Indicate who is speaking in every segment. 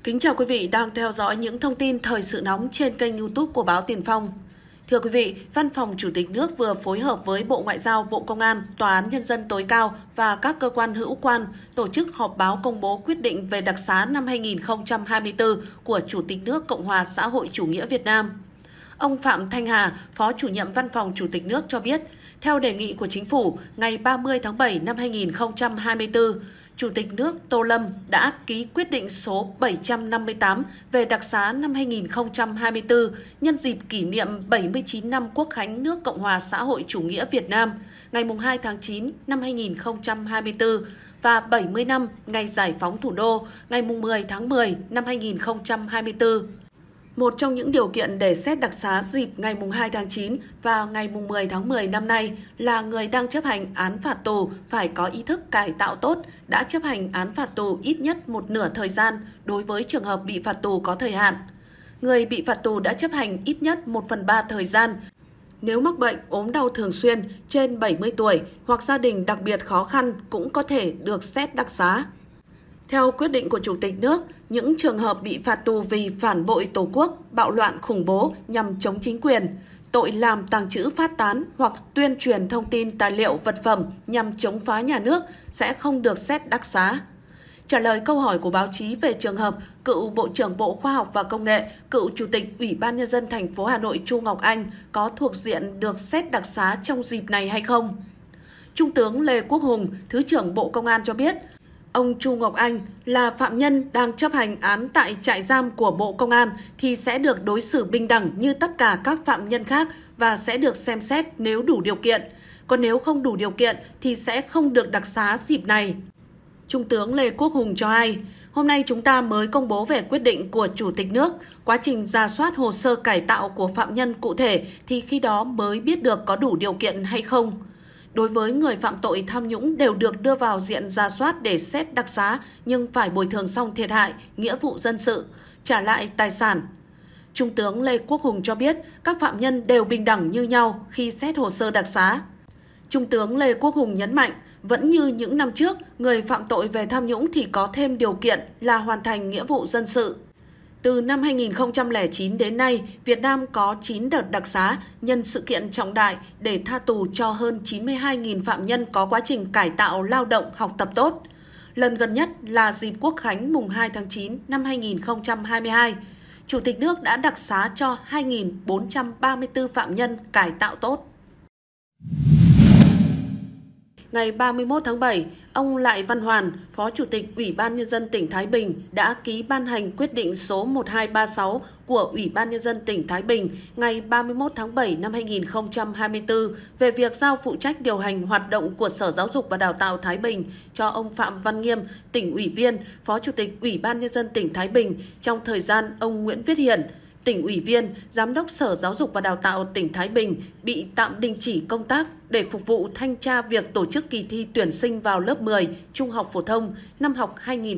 Speaker 1: Kính chào quý vị đang theo dõi những thông tin thời sự nóng trên kênh YouTube của báo Tiền Phong. Thưa quý vị, Văn phòng Chủ tịch nước vừa phối hợp với Bộ Ngoại giao, Bộ Công an, Tòa án Nhân dân tối cao và các cơ quan hữu quan tổ chức họp báo công bố quyết định về đặc xá năm 2024 của Chủ tịch nước Cộng hòa xã hội chủ nghĩa Việt Nam. Ông Phạm Thanh Hà, Phó Chủ nhiệm Văn phòng Chủ tịch nước cho biết, theo đề nghị của Chính phủ, ngày 30 tháng 7 năm 2024, Chủ tịch nước Tô Lâm đã ký quyết định số 758 về đặc xá năm 2024 nhân dịp kỷ niệm 79 năm Quốc khánh nước Cộng hòa xã hội chủ nghĩa Việt Nam ngày 2 tháng 9 năm 2024 và 70 năm ngày giải phóng thủ đô ngày 10 tháng 10 năm 2024. Một trong những điều kiện để xét đặc xá dịp ngày 2 tháng 9 và ngày 10 tháng 10 năm nay là người đang chấp hành án phạt tù phải có ý thức cải tạo tốt, đã chấp hành án phạt tù ít nhất một nửa thời gian đối với trường hợp bị phạt tù có thời hạn. Người bị phạt tù đã chấp hành ít nhất 1/3 thời gian. Nếu mắc bệnh, ốm đau thường xuyên, trên 70 tuổi hoặc gia đình đặc biệt khó khăn cũng có thể được xét đặc xá. Theo quyết định của Chủ tịch nước, những trường hợp bị phạt tù vì phản bội Tổ quốc, bạo loạn khủng bố nhằm chống chính quyền, tội làm tàng trữ phát tán hoặc tuyên truyền thông tin tài liệu vật phẩm nhằm chống phá nhà nước sẽ không được xét đặc xá. Trả lời câu hỏi của báo chí về trường hợp cựu Bộ trưởng Bộ Khoa học và Công nghệ, cựu Chủ tịch Ủy ban Nhân dân thành phố Hà Nội Chu Ngọc Anh có thuộc diện được xét đặc xá trong dịp này hay không? Trung tướng Lê Quốc Hùng, Thứ trưởng Bộ Công an cho biết, ông Chu Ngọc Anh là phạm nhân đang chấp hành án tại trại giam của Bộ Công an thì sẽ được đối xử bình đẳng như tất cả các phạm nhân khác và sẽ được xem xét nếu đủ điều kiện. Còn nếu không đủ điều kiện thì sẽ không được đặc xá dịp này. Trung tướng Lê Quốc Hùng cho hay, hôm nay chúng ta mới công bố về quyết định của Chủ tịch nước, quá trình rà soát hồ sơ cải tạo của phạm nhân cụ thể thì khi đó mới biết được có đủ điều kiện hay không. Đối với người phạm tội tham nhũng đều được đưa vào diện rà soát để xét đặc xá nhưng phải bồi thường xong thiệt hại, nghĩa vụ dân sự, trả lại tài sản. Trung tướng Lê Quốc Hùng cho biết các phạm nhân đều bình đẳng như nhau khi xét hồ sơ đặc xá. Trung tướng Lê Quốc Hùng nhấn mạnh, vẫn như những năm trước, người phạm tội về tham nhũng thì có thêm điều kiện là hoàn thành nghĩa vụ dân sự. Từ năm 2009 đến nay, Việt Nam có 9 đợt đặc xá nhân sự kiện trọng đại để tha tù cho hơn 92.000 phạm nhân có quá trình cải tạo lao động học tập tốt. Lần gần nhất là dịp Quốc khánh mùng 2 tháng 9 năm 2022. Chủ tịch nước đã đặc xá cho 2.434 phạm nhân cải tạo tốt. Ngày 31 tháng 7, ông Lại Văn Hoàn, Phó Chủ tịch Ủy ban Nhân dân tỉnh Thái Bình đã ký ban hành quyết định số 1236 của Ủy ban Nhân dân tỉnh Thái Bình ngày 31 tháng 7 năm 2024 về việc giao phụ trách điều hành hoạt động của Sở Giáo dục và Đào tạo Thái Bình cho ông Phạm Văn Nghiêm, tỉnh ủy viên, Phó Chủ tịch Ủy ban Nhân dân tỉnh Thái Bình trong thời gian ông Nguyễn Viết Hiển, tỉnh ủy viên, Giám đốc Sở Giáo dục và Đào tạo tỉnh Thái Bình bị tạm đình chỉ công tác để phục vụ thanh tra việc tổ chức kỳ thi tuyển sinh vào lớp 10 trung học phổ thông năm học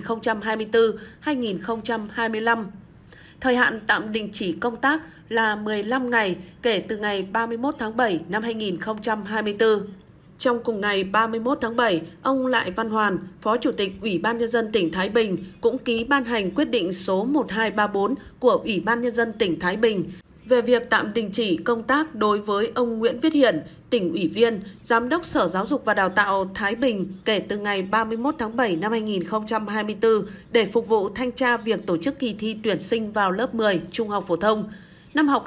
Speaker 1: 2024-2025. Thời hạn tạm đình chỉ công tác là 15 ngày kể từ ngày 31 tháng 7 năm 2024. Trong cùng ngày 31 tháng 7, ông Lại Văn Hoàn, Phó Chủ tịch Ủy ban Nhân dân tỉnh Thái Bình cũng ký ban hành quyết định số 1234 của Ủy ban Nhân dân tỉnh Thái Bình về việc tạm đình chỉ công tác đối với ông Nguyễn Viết Hiển, tỉnh ủy viên, Giám đốc Sở Giáo dục và Đào tạo Thái Bình kể từ ngày 31 tháng 7 năm 2024 để phục vụ thanh tra việc tổ chức kỳ thi tuyển sinh vào lớp 10 trung học phổ thông năm học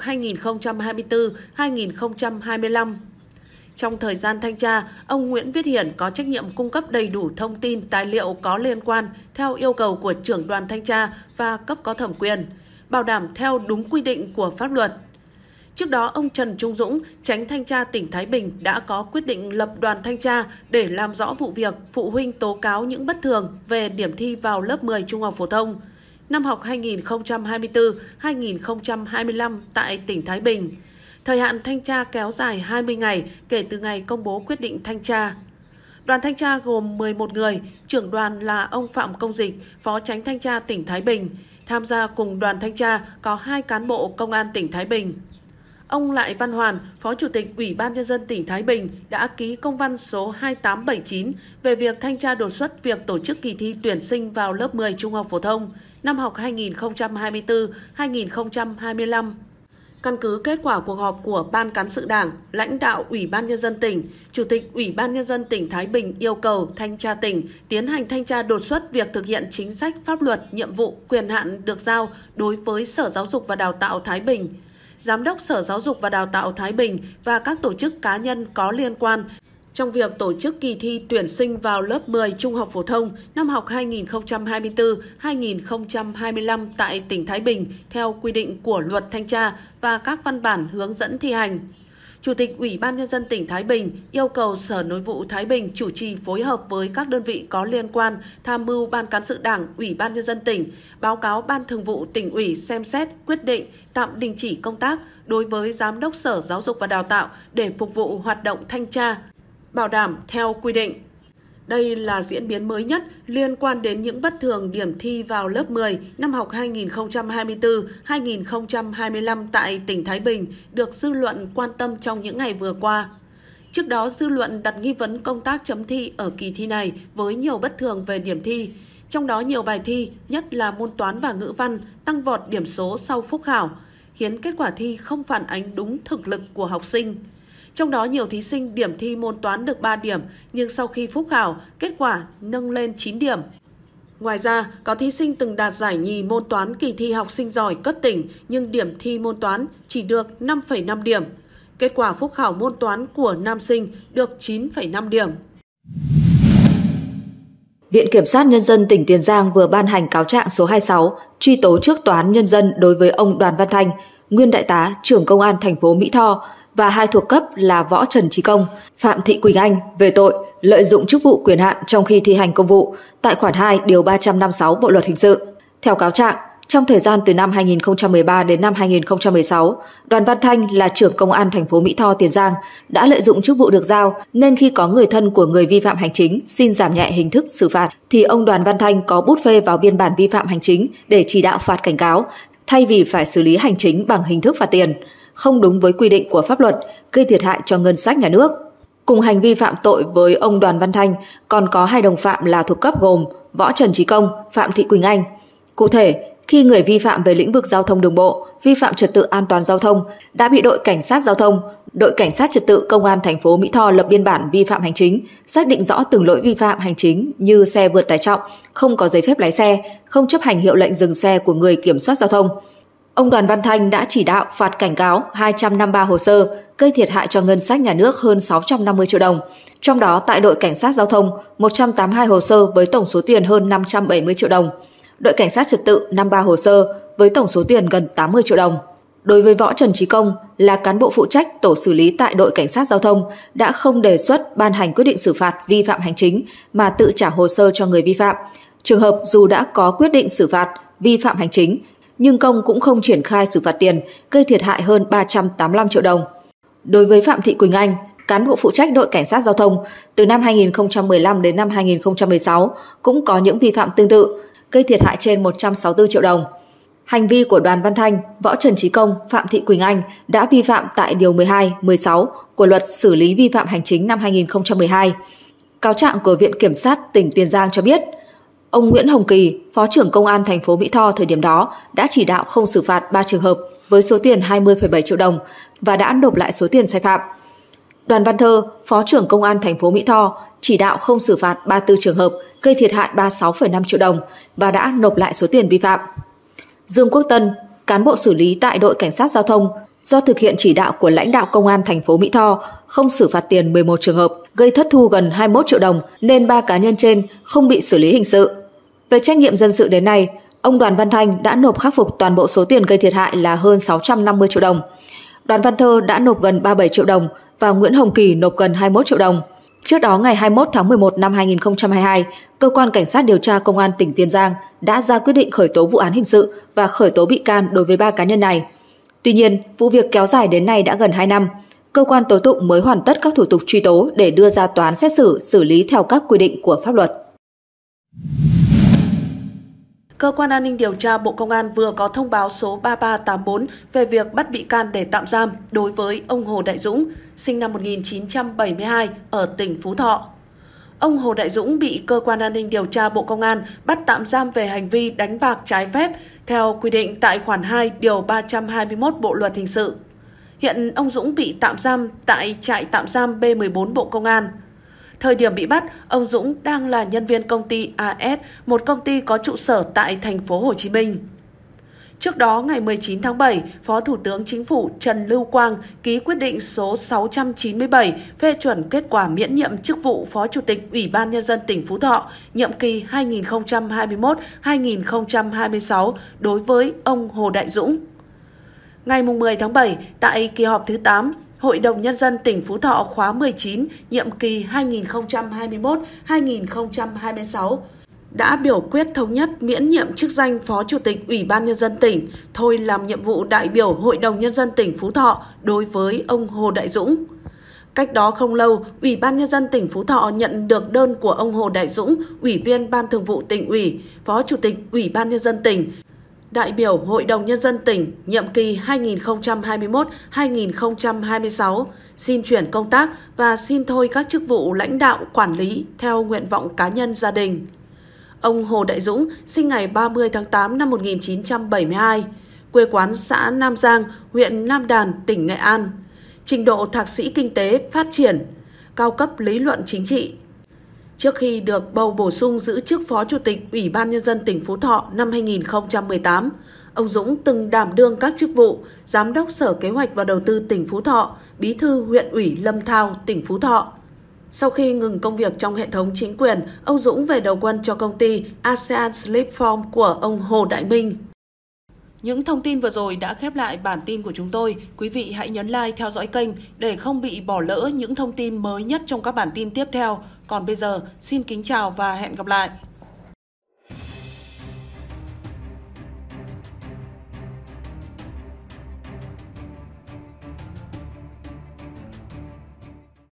Speaker 1: 2024-2025. Trong thời gian thanh tra, ông Nguyễn Viết Hiển có trách nhiệm cung cấp đầy đủ thông tin, tài liệu có liên quan theo yêu cầu của trưởng đoàn thanh tra và cấp có thẩm quyền, bảo đảm theo đúng quy định của pháp luật. Trước đó, ông Trần Trung Dũng, Chánh thanh tra tỉnh Thái Bình đã có quyết định lập đoàn thanh tra để làm rõ vụ việc phụ huynh tố cáo những bất thường về điểm thi vào lớp 10 trung học phổ thông năm học 2024-2025 tại tỉnh Thái Bình. Thời hạn thanh tra kéo dài 20 ngày kể từ ngày công bố quyết định thanh tra. Đoàn thanh tra gồm 11 người, trưởng đoàn là ông Phạm Công Dịch, Phó Chánh thanh tra tỉnh Thái Bình. Tham gia cùng đoàn thanh tra có 2 cán bộ Công an tỉnh Thái Bình. ông Lại Văn Hoàn, Phó Chủ tịch Ủy ban Nhân dân tỉnh Thái Bình đã ký công văn số 2879 về việc thanh tra đột xuất việc tổ chức kỳ thi tuyển sinh vào lớp 10 trung học phổ thông năm học 2024-2025. Căn cứ kết quả cuộc họp của Ban Cán sự Đảng, lãnh đạo Ủy ban Nhân dân tỉnh, Chủ tịch Ủy ban Nhân dân tỉnh Thái Bình yêu cầu thanh tra tỉnh tiến hành thanh tra đột xuất việc thực hiện chính sách, pháp luật, nhiệm vụ, quyền hạn được giao đối với Sở Giáo dục và Đào tạo Thái Bình, Giám đốc Sở Giáo dục và Đào tạo Thái Bình và các tổ chức cá nhân có liên quan trong việc tổ chức kỳ thi tuyển sinh vào lớp 10 trung học phổ thông năm học 2024-2025 tại tỉnh Thái Bình theo quy định của Luật Thanh tra và các văn bản hướng dẫn thi hành. Chủ tịch Ủy ban Nhân dân tỉnh Thái Bình yêu cầu Sở Nội vụ Thái Bình chủ trì phối hợp với các đơn vị có liên quan tham mưu Ban Cán sự Đảng, Ủy ban Nhân dân tỉnh, báo cáo Ban Thường vụ Tỉnh ủy xem xét, quyết định tạm đình chỉ công tác đối với Giám đốc Sở Giáo dục và Đào tạo để phục vụ hoạt động thanh tra, bảo đảm theo quy định. Đây là diễn biến mới nhất liên quan đến những bất thường điểm thi vào lớp 10 năm học 2024-2025 tại tỉnh Thái Bình được dư luận quan tâm trong những ngày vừa qua. Trước đó, dư luận đặt nghi vấn công tác chấm thi ở kỳ thi này với nhiều bất thường về điểm thi. Trong đó nhiều bài thi, nhất là môn toán và ngữ văn, tăng vọt điểm số sau phúc khảo, khiến kết quả thi không phản ánh đúng thực lực của học sinh. Trong đó nhiều thí sinh điểm thi môn toán được 3 điểm, nhưng sau khi phúc khảo, kết quả nâng lên 9 điểm. Ngoài ra, có thí sinh từng đạt giải nhì môn toán kỳ thi học sinh giỏi cấp tỉnh, nhưng điểm thi môn toán chỉ được 5,5 điểm. Kết quả phúc khảo môn toán của nam sinh được 9,5 điểm.
Speaker 2: Viện Kiểm sát Nhân dân tỉnh Tiền Giang vừa ban hành cáo trạng số 26 truy tố trước Tòa án Nhân dân đối với ông Đoàn Văn Thanh, nguyên đại tá trưởng Công an thành phố Mỹ Tho và hai thuộc cấp là Võ Trần Trí Công, Phạm Thị Quỳnh Anh về tội lợi dụng chức vụ quyền hạn trong khi thi hành công vụ tại khoản 2 điều 356 Bộ luật hình sự. Theo cáo trạng, trong thời gian từ năm 2013 đến năm 2016, Đoàn Văn Thanh là trưởng Công an thành phố Mỹ Tho, Tiền Giang đã lợi dụng chức vụ được giao nên khi có người thân của người vi phạm hành chính xin giảm nhẹ hình thức xử phạt thì ông Đoàn Văn Thanh có bút phê vào biên bản vi phạm hành chính để chỉ đạo phạt cảnh cáo thay vì phải xử lý hành chính bằng hình thức phạt tiền, không đúng với quy định của pháp luật, gây thiệt hại cho ngân sách nhà nước. Cùng hành vi phạm tội với ông Đoàn Văn Thanh còn có hai đồng phạm là thuộc cấp gồm Võ Trần Trí Công, Phạm Thị Quỳnh Anh. Cụ thể, khi người vi phạm về lĩnh vực giao thông đường bộ, vi phạm trật tự an toàn giao thông đã bị đội cảnh sát giao thông, đội cảnh sát trật tự công an thành phố Mỹ Tho lập biên bản vi phạm hành chính, xác định rõ từng lỗi vi phạm hành chính như xe vượt tải trọng, không có giấy phép lái xe, không chấp hành hiệu lệnh dừng xe của người kiểm soát giao thông. Ông Đoàn Văn Thanh đã chỉ đạo phạt cảnh cáo 253 hồ sơ, gây thiệt hại cho ngân sách nhà nước hơn 650 triệu đồng. Trong đó tại đội cảnh sát giao thông 182 hồ sơ với tổng số tiền hơn 570 triệu đồng. Đội cảnh sát trật tự 53 hồ sơ với tổng số tiền gần 80 triệu đồng. Đối với Võ Trần Trí Công là cán bộ phụ trách tổ xử lý tại đội cảnh sát giao thông đã không đề xuất ban hành quyết định xử phạt vi phạm hành chính mà tự trả hồ sơ cho người vi phạm. Trường hợp dù đã có quyết định xử phạt vi phạm hành chính nhưng Công cũng không triển khai xử phạt tiền, gây thiệt hại hơn 385 triệu đồng. Đối với Phạm Thị Quỳnh Anh, cán bộ phụ trách đội cảnh sát giao thông từ năm 2015 đến năm 2016 cũng có những vi phạm tương tự, gây thiệt hại trên 164 triệu đồng. Hành vi của Đoàn Văn Thanh, Võ Trần Trí Công, Phạm Thị Quỳnh Anh đã vi phạm tại điều 12, 16 của Luật xử lý vi phạm hành chính năm 2012. Cáo trạng của Viện Kiểm sát tỉnh Tiền Giang cho biết, ông Nguyễn Hồng Kỳ, Phó trưởng Công an thành phố Mỹ Tho thời điểm đó đã chỉ đạo không xử phạt 3 trường hợp với số tiền 20,7 triệu đồng và đã nộp lại số tiền sai phạm. Đoàn Văn Thơ, Phó trưởng Công an thành phố Mỹ Tho chỉ đạo không xử phạt 34 trường hợp, gây thiệt hại 36,5 triệu đồng và đã nộp lại số tiền vi phạm. Dương Quốc Tân, cán bộ xử lý tại đội cảnh sát giao thông, do thực hiện chỉ đạo của lãnh đạo Công an thành phố Mỹ Tho không xử phạt tiền 11 trường hợp, gây thất thu gần 21 triệu đồng nên 3 cá nhân trên không bị xử lý hình sự. Về trách nhiệm dân sự đến nay, ông Đoàn Văn Thanh đã nộp khắc phục toàn bộ số tiền gây thiệt hại là hơn 650 triệu đồng. Đoàn Văn Thơ đã nộp gần 37 triệu đồng và Nguyễn Hồng Kỳ nộp gần 21 triệu đồng. Trước đó ngày 21 tháng 11 năm 2022, Cơ quan Cảnh sát điều tra Công an tỉnh Tiền Giang đã ra quyết định khởi tố vụ án hình sự và khởi tố bị can đối với 3 cá nhân này. Tuy nhiên, vụ việc kéo dài đến nay đã gần 2 năm. Cơ quan tố tụng mới hoàn tất các thủ tục truy tố để đưa ra tòa án xét xử, xử lý theo các quy định của pháp luật.
Speaker 1: Cơ quan An ninh Điều tra Bộ Công an vừa có thông báo số 3384 về việc bắt bị can để tạm giam đối với ông Hồ Đại Dũng, sinh năm 1972 ở tỉnh Phú Thọ. Ông Hồ Đại Dũng bị Cơ quan An ninh Điều tra Bộ Công an bắt tạm giam về hành vi đánh bạc trái phép theo quy định tại khoản 2 điều 321 Bộ Luật Hình sự. Hiện ông Dũng bị tạm giam tại trại tạm giam B14 Bộ Công an. Thời điểm bị bắt, ông Dũng đang là nhân viên công ty AS, một công ty có trụ sở tại thành phố Hồ Chí Minh. Trước đó, ngày 19 tháng 7, Phó Thủ tướng Chính phủ Trần Lưu Quang ký quyết định số 697 phê chuẩn kết quả miễn nhiệm chức vụ Phó Chủ tịch Ủy ban Nhân dân tỉnh Phú Thọ, nhiệm kỳ 2021-2026 đối với ông Hồ Đại Dũng. Ngày 10 tháng 7, tại kỳ họp thứ 8, Hội đồng Nhân dân tỉnh Phú Thọ khóa 19, nhiệm kỳ 2021-2026, đã biểu quyết thống nhất miễn nhiệm chức danh Phó Chủ tịch Ủy ban Nhân dân tỉnh, thôi làm nhiệm vụ đại biểu Hội đồng Nhân dân tỉnh Phú Thọ đối với ông Hồ Đại Dũng. Cách đó không lâu, Ủy ban Nhân dân tỉnh Phú Thọ nhận được đơn của ông Hồ Đại Dũng, Ủy viên Ban Thường vụ Tỉnh ủy, Phó Chủ tịch Ủy ban Nhân dân tỉnh, đại biểu Hội đồng Nhân dân tỉnh, nhiệm kỳ 2021-2026, xin chuyển công tác và xin thôi các chức vụ lãnh đạo quản lý theo nguyện vọng cá nhân gia đình. Ông Hồ Đại Dũng sinh ngày 30 tháng 8 năm 1972, quê quán xã Nam Giang, huyện Nam Đàn, tỉnh Nghệ An. Trình độ thạc sĩ kinh tế phát triển, cao cấp lý luận chính trị. Trước khi được bầu bổ sung giữ chức Phó Chủ tịch Ủy ban Nhân dân tỉnh Phú Thọ năm 2018, ông Dũng từng đảm đương các chức vụ Giám đốc Sở Kế hoạch và Đầu tư tỉnh Phú Thọ, Bí thư huyện ủy Lâm Thao, tỉnh Phú Thọ. Sau khi ngừng công việc trong hệ thống chính quyền, ông Dũng về đầu quân cho công ty ASEAN Slipform của ông Hồ Đại Minh. Những thông tin vừa rồi đã khép lại bản tin của chúng tôi. Quý vị hãy nhấn like, theo dõi kênh để không bị bỏ lỡ những thông tin mới nhất trong các bản tin tiếp theo. Còn bây giờ, xin kính chào và hẹn gặp lại!